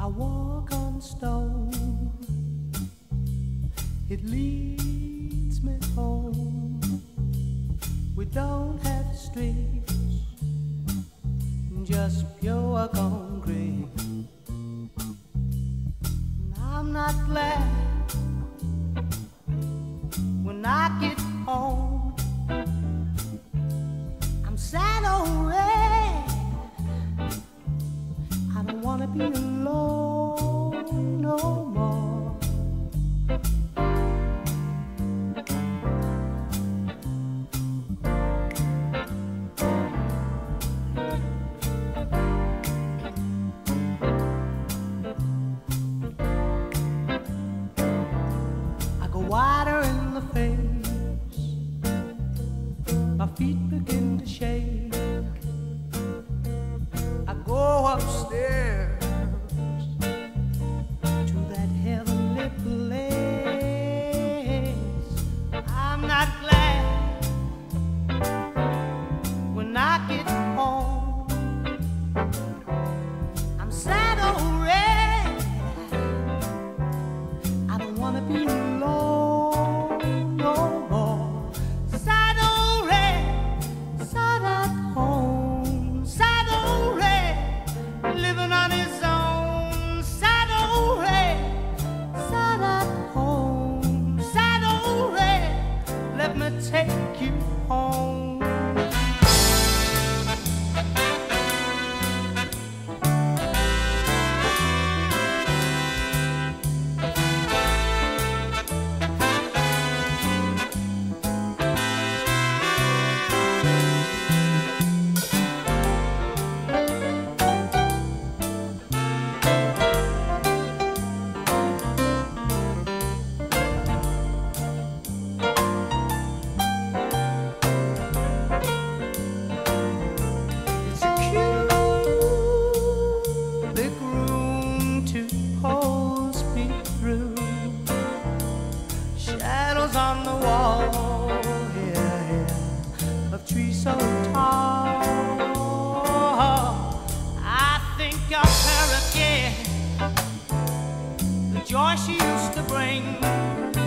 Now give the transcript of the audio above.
I walk on stone, it leads me home. We don't have streets, just pure concrete. And I'm not glad when I get home. I'm sad already, I don't wanna be alone no more. I go wider in the face, my feet begin to shake. I go upstairs to that heavenly place. I'm not glad when I get home. I'm sad already, I don't wanna be alone no more. Sad already, sad at home, sad already, living on his own. Sad already, sad at home, sad already, let me take you home. Shadows on the wall, yeah, of trees so tall. I think of her again, the joy she used to bring.